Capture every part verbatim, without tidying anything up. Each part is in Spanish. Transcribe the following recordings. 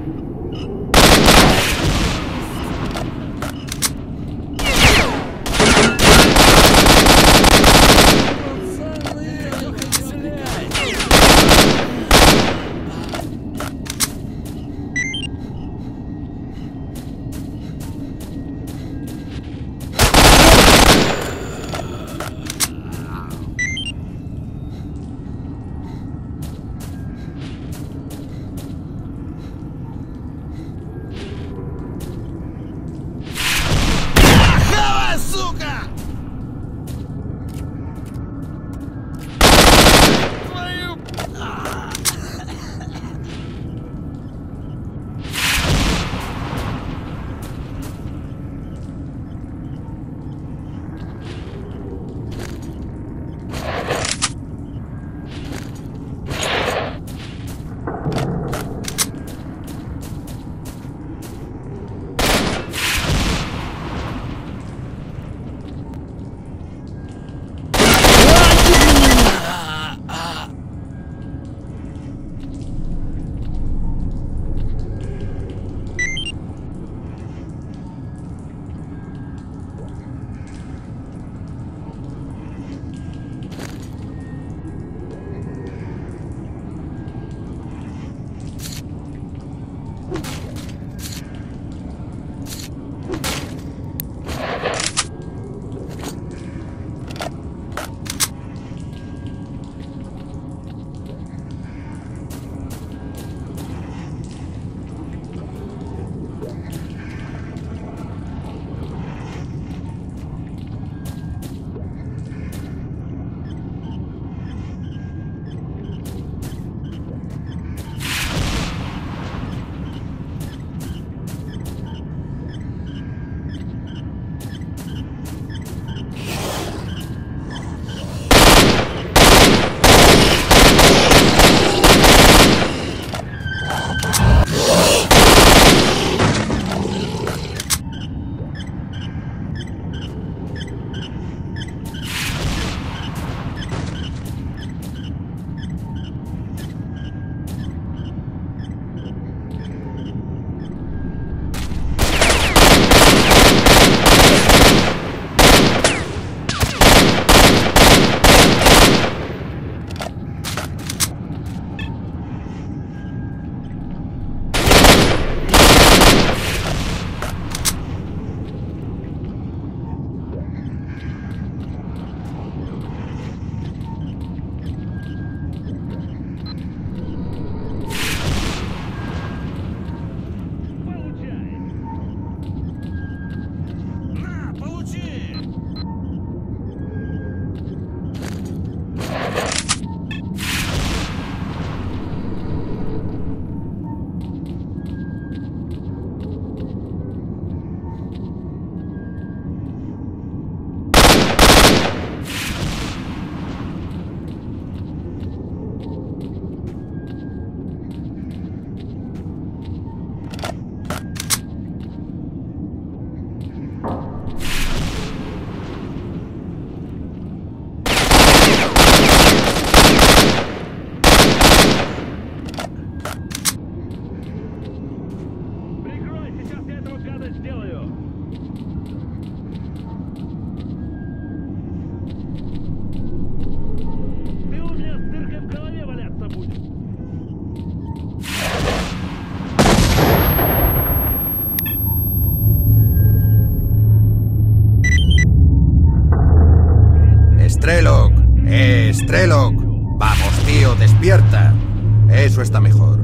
Strelok, eh, Strelok. Vamos, tío, despierta. Eso está mejor.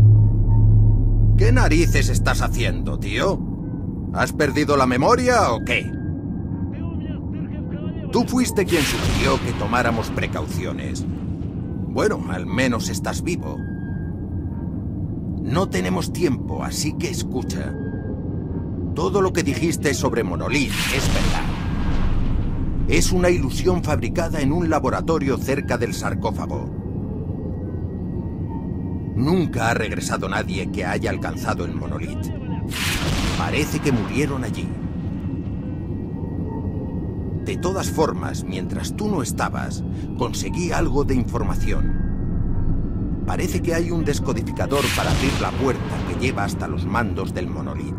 ¿Qué narices estás haciendo, tío? ¿Has perdido la memoria o qué? Tú fuiste quien sugirió que tomáramos precauciones. Bueno, al menos estás vivo. No tenemos tiempo, así que escucha. Todo lo que dijiste sobre Monolith es verdad. Es una ilusión fabricada en un laboratorio cerca del sarcófago. Nunca ha regresado nadie que haya alcanzado el Monolith. Parece que murieron allí. De todas formas, mientras tú no estabas, conseguí algo de información. Parece que hay un descodificador para abrir la puerta que lleva hasta los mandos del monolith.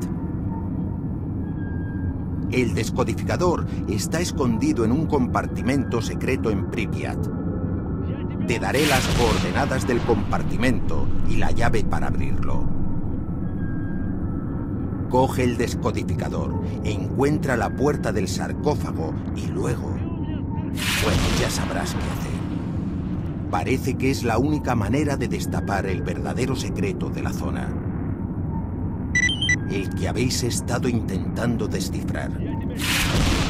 El descodificador está escondido en un compartimento secreto en Pripyat. Te daré las coordenadas del compartimento y la llave para abrirlo. Coge el descodificador, encuentra la puerta del sarcófago y luego... Bueno, ya sabrás qué hacer. Parece que es la única manera de destapar el verdadero secreto de la zona. El que habéis estado intentando descifrar.